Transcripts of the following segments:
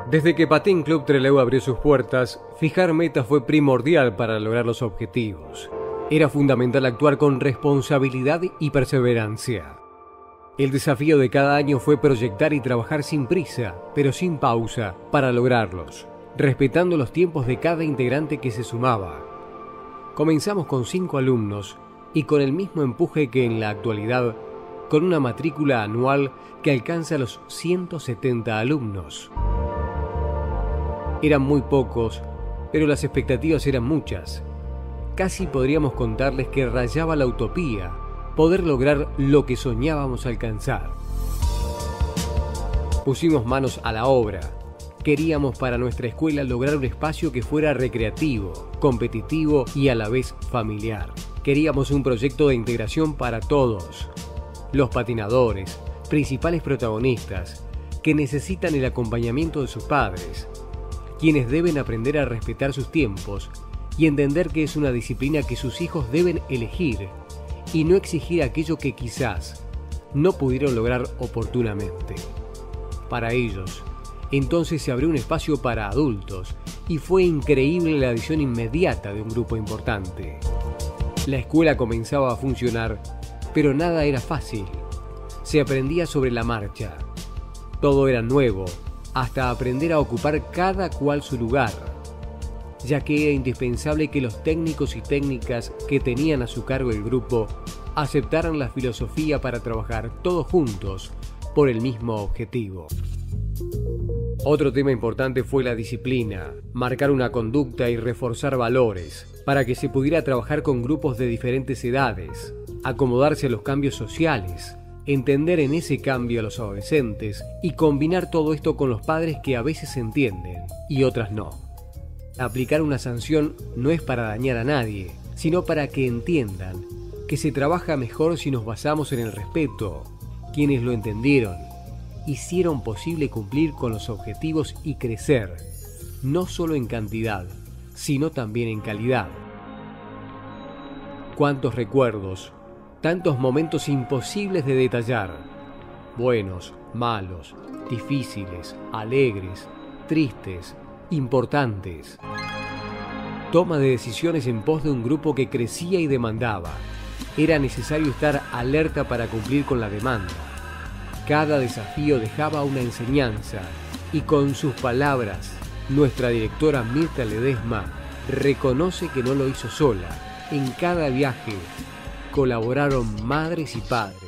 Desde que Patín Club Trelew abrió sus puertas, fijar metas fue primordial para lograr los objetivos. Era fundamental actuar con responsabilidad y perseverancia. El desafío de cada año fue proyectar y trabajar sin prisa, pero sin pausa, para lograrlos, respetando los tiempos de cada integrante que se sumaba. Comenzamos con 5 alumnos y con el mismo empuje que en la actualidad, con una matrícula anual que alcanza los 170 alumnos. Eran muy pocos, pero las expectativas eran muchas. Casi podríamos contarles que rayaba la utopía poder lograr lo que soñábamos alcanzar. Pusimos manos a la obra. Queríamos para nuestra escuela lograr un espacio que fuera recreativo, competitivo y a la vez familiar. Queríamos un proyecto de integración para todos. Los patinadores, principales protagonistas, que necesitan el acompañamiento de sus padres, quienes deben aprender a respetar sus tiempos y entender que es una disciplina que sus hijos deben elegir y no exigir aquello que quizás no pudieron lograr oportunamente. Para ellos, entonces se abrió un espacio para adultos y fue increíble la adición inmediata de un grupo importante. La escuela comenzaba a funcionar, pero nada era fácil. Se aprendía sobre la marcha. Todo era nuevo, hasta aprender a ocupar cada cual su lugar, ya que era indispensable que los técnicos y técnicas que tenían a su cargo el grupo aceptaran la filosofía para trabajar todos juntos por el mismo objetivo. Otro tema importante fue la disciplina, marcar una conducta y reforzar valores, para que se pudiera trabajar con grupos de diferentes edades, acomodarse a los cambios sociales, entender en ese cambio a los adolescentes y combinar todo esto con los padres que a veces entienden y otras no. Aplicar una sanción no es para dañar a nadie, sino para que entiendan que se trabaja mejor si nos basamos en el respeto. Quienes lo entendieron, hicieron posible cumplir con los objetivos y crecer, no solo en cantidad, sino también en calidad. Cuántos recuerdos, tantos momentos imposibles de detallar, buenos, malos, difíciles, alegres, tristes, importantes. Toma de decisiones en pos de un grupo que crecía y demandaba. Era necesario estar alerta para cumplir con la demanda. Cada desafío dejaba una enseñanza y con sus palabras, nuestra directora Mirta Ledesma reconoce que no lo hizo sola. En cada viaje colaboraron madres y padres.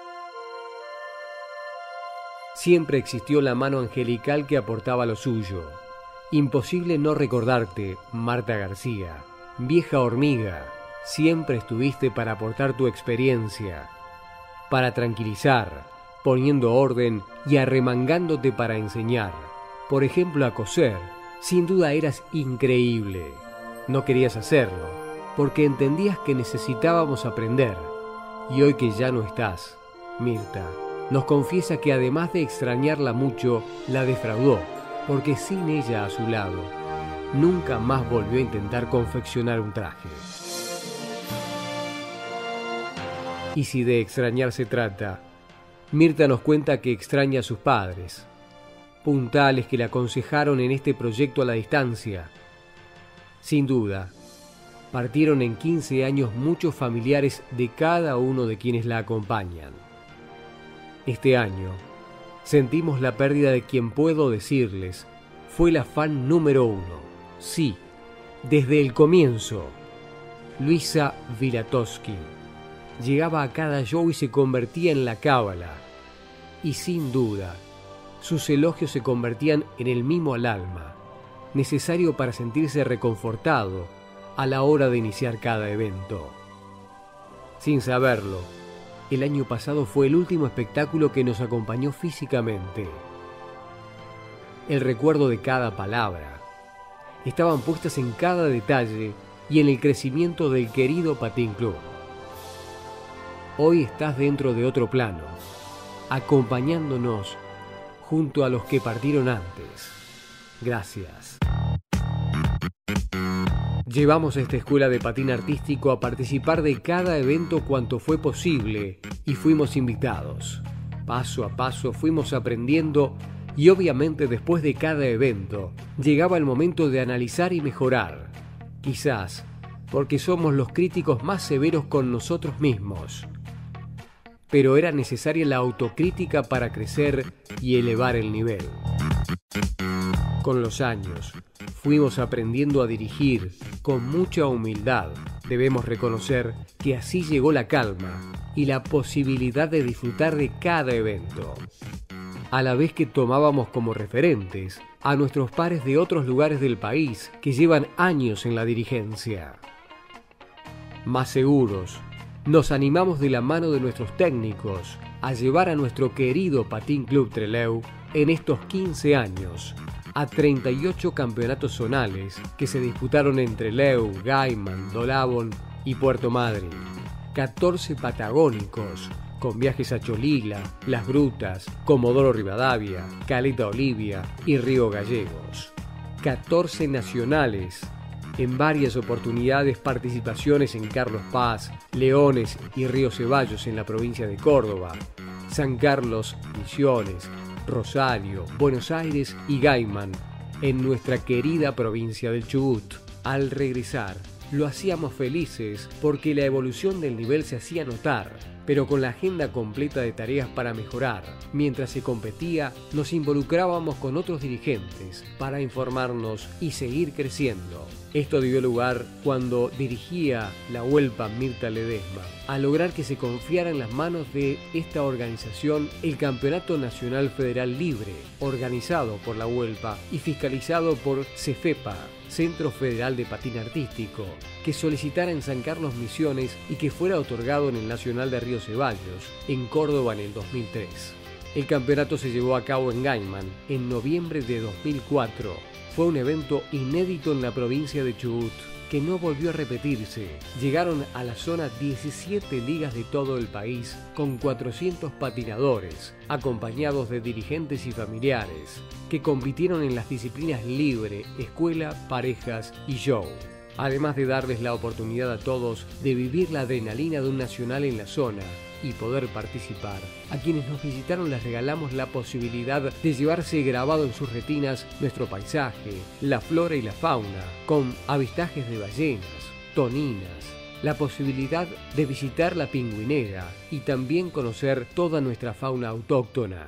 Siempre existió la mano angelical que aportaba lo suyo. Imposible no recordarte, Marta García, vieja hormiga. Siempre estuviste para aportar tu experiencia, para tranquilizar, poniendo orden y arremangándote para enseñar. Por ejemplo, a coser. Sin duda eras increíble. No querías hacerlo, porque entendías que necesitábamos aprender. Y hoy que ya no estás, Mirta nos confiesa que además de extrañarla mucho, la defraudó, porque sin ella a su lado, nunca más volvió a intentar confeccionar un traje. Y si de extrañar se trata, Mirta nos cuenta que extraña a sus padres, puntales que le aconsejaron en este proyecto a la distancia. Sin duda, partieron en 15 años muchos familiares de cada uno de quienes la acompañan. Este año, sentimos la pérdida de quien puedo decirles, fue la fan número 1. Sí, desde el comienzo, Luisa Vilatowski. Llegaba a cada show y se convertía en la cábala. Y sin duda, sus elogios se convertían en el mimo al alma, necesario para sentirse reconfortado a la hora de iniciar cada evento. Sin saberlo, el año pasado fue el último espectáculo que nos acompañó físicamente. El recuerdo de cada palabra estaban puestas en cada detalle y en el crecimiento del querido Patín Club. Hoy estás dentro de otro plano, acompañándonos junto a los que partieron antes. Gracias. Llevamos a esta escuela de patín artístico a participar de cada evento cuanto fue posible y fuimos invitados. Paso a paso fuimos aprendiendo Y obviamente después de cada evento, llegaba el momento de analizar y mejorar. Quizás porque somos los críticos más severos con nosotros mismos. Pero era necesaria la autocrítica para crecer y elevar el nivel. Con los años, fuimos aprendiendo a dirigir con mucha humildad. Debemos reconocer que así llegó la calma y la posibilidad de disfrutar de cada evento, a la vez que tomábamos como referentes a nuestros pares de otros lugares del país que llevan años en la dirigencia. Más seguros, nos animamos de la mano de nuestros técnicos a llevar a nuestro querido Patín Club Trelew en estos 15 años a 38 campeonatos zonales que se disputaron en Trelew, Gaiman, Dolabón y Puerto Madryn, 14 patagónicos con viajes a Cholila, Las Grutas, Comodoro Rivadavia, Caleta Olivia y Río Gallegos, 14 nacionales, en varias oportunidades participaciones en Carlos Paz, Leones y Río Ceballos en la provincia de Córdoba, San Carlos, Misiones, Rosario, Buenos Aires y Gaiman en nuestra querida provincia del Chubut. Al regresar, lo hacíamos felices porque la evolución del nivel se hacía notar, pero con la agenda completa de tareas para mejorar. Mientras se competía, nos involucrábamos con otros dirigentes para informarnos y seguir creciendo. Esto dio lugar cuando dirigía la Huelpa Mirta Ledesma, a lograr que se confiara en las manos de esta organización el Campeonato Nacional Federal Libre, organizado por la Huelpa y fiscalizado por CEFEPA, Centro Federal de Patín Artístico, que solicitara en San Carlos Misiones y que fuera otorgado en el Nacional de Río Ceballos, en Córdoba en el 2003. El campeonato se llevó a cabo en Gaiman en noviembre de 2004. Fue un evento inédito en la provincia de Chubut, que no volvió a repetirse. Llegaron a la zona 17 ligas de todo el país, con 400 patinadores, acompañados de dirigentes y familiares, que compitieron en las disciplinas libre, escuela, parejas y show. Además de darles la oportunidad a todos de vivir la adrenalina de un nacional en la zona y poder participar, a quienes nos visitaron les regalamos la posibilidad de llevarse grabado en sus retinas nuestro paisaje, la flora y la fauna, con avistajes de ballenas, toninas, la posibilidad de visitar la pingüinera y también conocer toda nuestra fauna autóctona.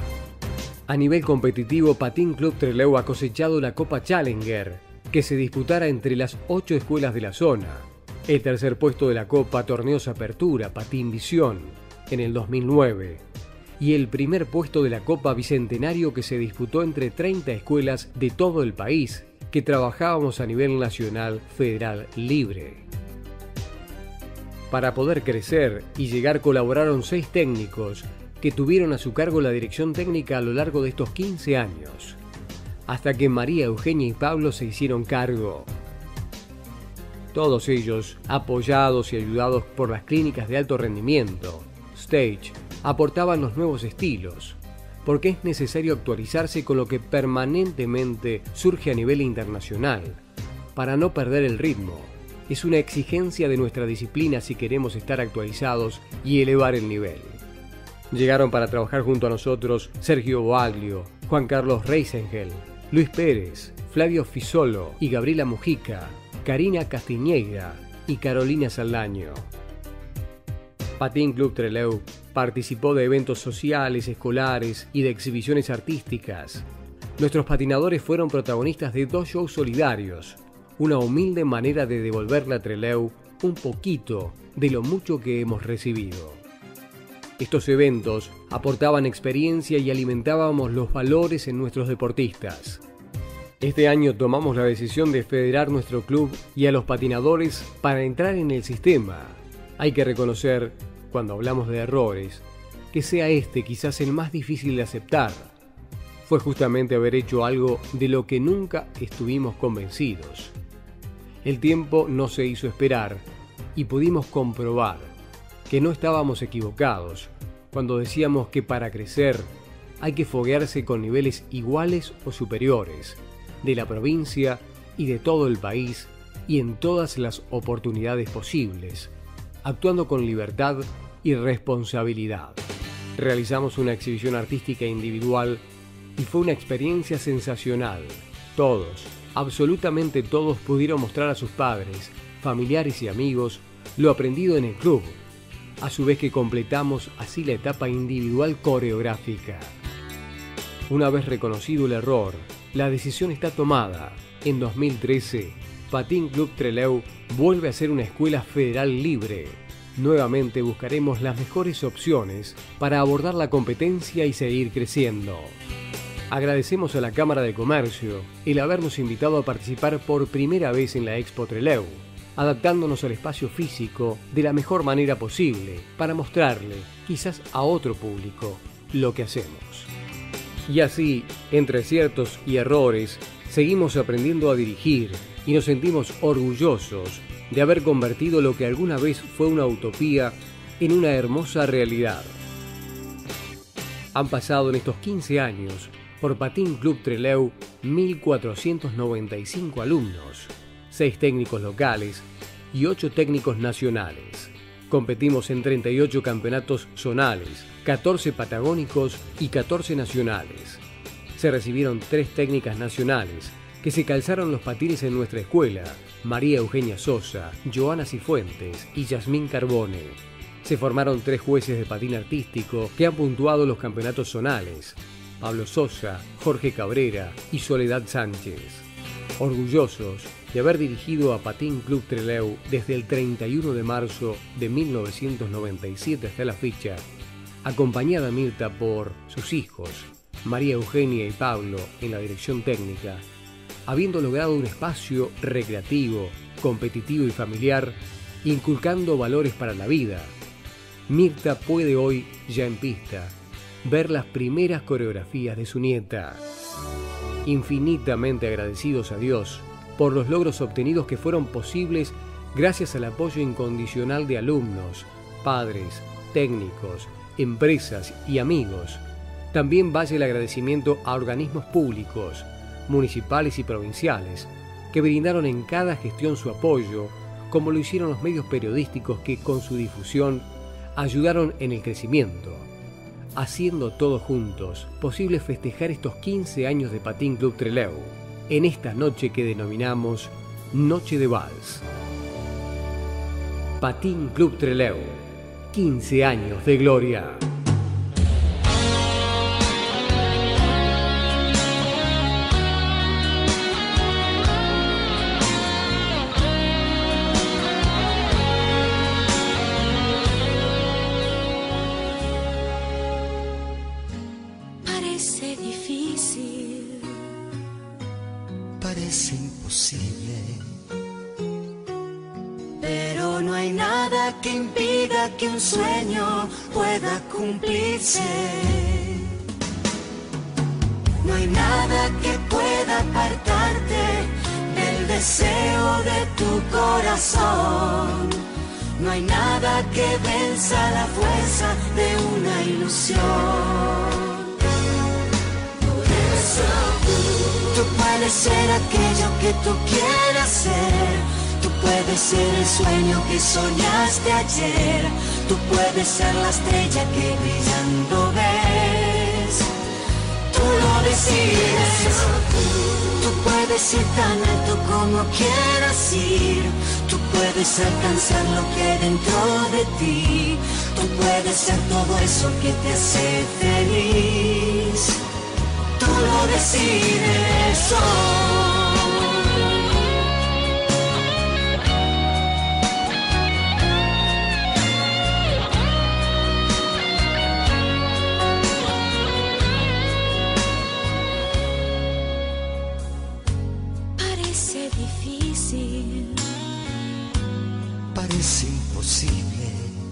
A nivel competitivo, Patín Club Trelew ha cosechado la Copa Challenger, que se disputara entre las 8 escuelas de la zona. El tercer puesto de la Copa Torneos Apertura Patín Visión en el 2009 y el primer puesto de la Copa Bicentenario que se disputó entre 30 escuelas de todo el país que trabajábamos a nivel nacional federal libre. Para poder crecer y llegar colaboraron 6 técnicos que tuvieron a su cargo la dirección técnica a lo largo de estos 15 años, hasta que María Eugenia y Pablo se hicieron cargo. Todos ellos, apoyados y ayudados por las clínicas de alto rendimiento, Stage, aportaban los nuevos estilos, porque es necesario actualizarse con lo que permanentemente surge a nivel internacional, para no perder el ritmo. Es una exigencia de nuestra disciplina si queremos estar actualizados y elevar el nivel. Llegaron para trabajar junto a nosotros Sergio Boaglio, Juan Carlos Reisengel, Luis Pérez, Flavio Fisolo y Gabriela Mujica, Karina Castiñeira y Carolina Saldaño. Patín Club Trelew participó de eventos sociales, escolares y de exhibiciones artísticas. Nuestros patinadores fueron protagonistas de 2 shows solidarios, una humilde manera de devolverle a Trelew un poquito de lo mucho que hemos recibido. Estos eventos aportaban experiencia y alimentábamos los valores en nuestros deportistas. Este año tomamos la decisión de federar nuestro club y a los patinadores para entrar en el sistema. Hay que reconocer, cuando hablamos de errores, que sea este quizás el más difícil de aceptar. Fue justamente haber hecho algo de lo que nunca estuvimos convencidos. El tiempo no se hizo esperar y pudimos comprobar que no estábamos equivocados cuando decíamos que para crecer hay que foguearse con niveles iguales o superiores de la provincia y de todo el país y en todas las oportunidades posibles, actuando con libertad y responsabilidad. Realizamos una exhibición artística individual y fue una experiencia sensacional. Todos, absolutamente todos pudieron mostrar a sus padres, familiares y amigos lo aprendido en el club, a su vez que completamos así la etapa individual coreográfica. Una vez reconocido el error, la decisión está tomada. En 2013, Patín Club Trelew vuelve a ser una escuela federal libre. Nuevamente buscaremos las mejores opciones para abordar la competencia y seguir creciendo. Agradecemos a la Cámara de Comercio el habernos invitado a participar por primera vez en la Expo Trelew, adaptándonos al espacio físico de la mejor manera posible para mostrarle, quizás a otro público, lo que hacemos. Y así, entre aciertos y errores, seguimos aprendiendo a dirigir y nos sentimos orgullosos de haber convertido lo que alguna vez fue una utopía en una hermosa realidad. Han pasado en estos 15 años por Patín Club Trelew 1.495 alumnos, 6 técnicos locales y 8 técnicos nacionales. Competimos en 38 campeonatos zonales, 14 patagónicos y 14 nacionales. Se recibieron 3 técnicas nacionales que se calzaron los patines en nuestra escuela: María Eugenia Sosa, Joana Cifuentes y Yasmín Carbone. Se formaron 3 jueces de patín artístico que han puntuado los campeonatos zonales: Pablo Sosa, Jorge Cabrera y Soledad Sánchez. Orgullosos de haber dirigido a Patín Club Trelew desde el 31 de marzo de 1997 hasta la fecha, acompañada Mirta por sus hijos, María Eugenia y Pablo, en la dirección técnica, habiendo logrado un espacio recreativo, competitivo y familiar, inculcando valores para la vida. Mirta puede hoy, ya en pista, ver las primeras coreografías de su nieta. Infinitamente agradecidos a Dios por los logros obtenidos que fueron posibles gracias al apoyo incondicional de alumnos, padres, técnicos, empresas y amigos. También vaya el agradecimiento a organismos públicos, municipales y provinciales, que brindaron en cada gestión su apoyo, como lo hicieron los medios periodísticos que con su difusión ayudaron en el crecimiento, haciendo todos juntos posible festejar estos 15 años de Patín Club Trelew, en esta noche que denominamos Noche de Vals. Patín Club Trelew, 15 años de gloria. Parece difícil, parece imposible, pero no hay nada que impida que un sueño pueda cumplirse. No hay nada que pueda apartarte del deseo de tu corazón. No hay nada que venza la fuerza de una ilusión. Tú puedes ser aquello que tú quieras ser. Tú puedes ser el sueño que soñaste ayer. Tú puedes ser la estrella que brillando ves. Tú lo decides. Tú puedes ir tan alto como quieras ir. Tú puedes alcanzar lo que dentro de ti. Tú puedes ser todo eso que te hace feliz. Tú lo decides hoy. Parece difícil, parece imposible,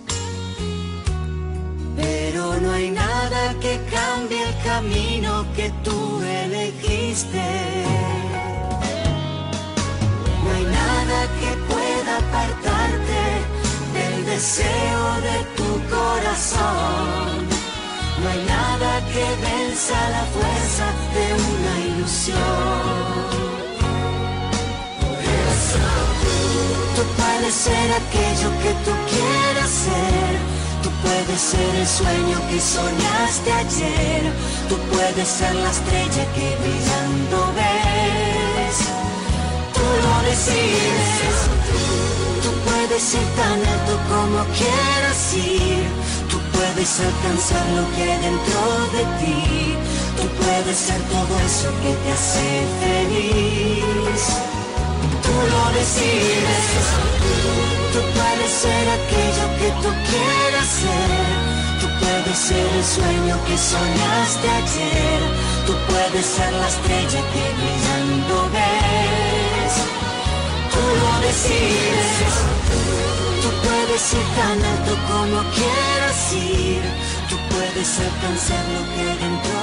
pero no hay nada que cambie el camino que tú elegiste. No hay nada que pueda apartarte del deseo de tu corazón. No hay nada que venza la fuerza de una ilusión. Tú puedes ser aquello que tú quieras ser. Tú puedes ser el sueño que soñaste ayer. Tú puedes ser la estrella que brillando ves. Tú lo decides. Tú puedes ir tan alto como quieras ir. Tú puedes alcanzar lo que hay dentro de ti. Tú puedes ser todo eso que te hace feliz. Tú lo decides. Tú puedes ser aquello que tú quieras ser. Tú puedes ser el sueño que soñaste ayer. Tú puedes ser la estrella que brillando ves. Tú lo decides. Tú puedes ir tan alto como quieras ir. Tú puedes alcanzar lo que dentro